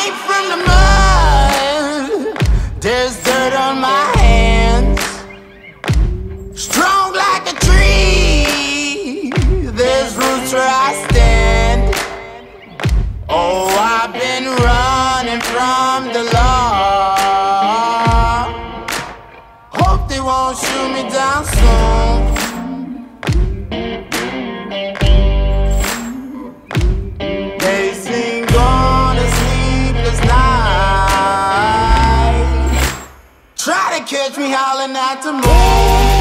came from the mud. There's dirt on my hands. Strong like a tree. There's roots where I stand. Oh, I've been running from the law. Hope they won't shoot me down soon. They sing on a sleepless night. Try to catch me howling at the moon.